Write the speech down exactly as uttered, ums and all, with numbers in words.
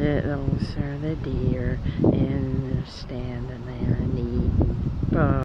those are the deer, and they're standing there and eating. Oh.